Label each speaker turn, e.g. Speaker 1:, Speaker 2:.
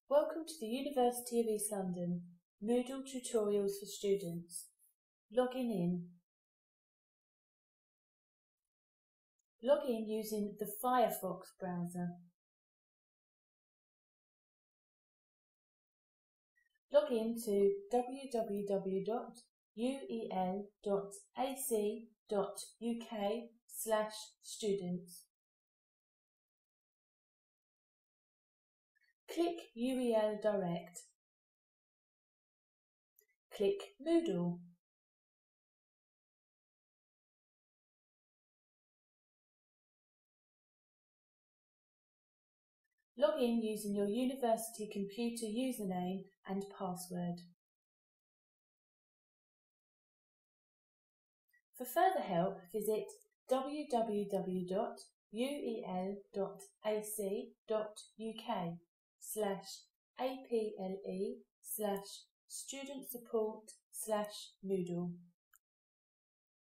Speaker 1: Welcome to the University of East London Moodle Tutorials for Students. Logging in. Log in using the Firefox browser. Log in to www.uel.ac.uk/students. Click UEL Direct. Click Moodle. Log in using your university computer username and password. For further help, visit www.uel.ac.uk/APLE/student support/Moodle.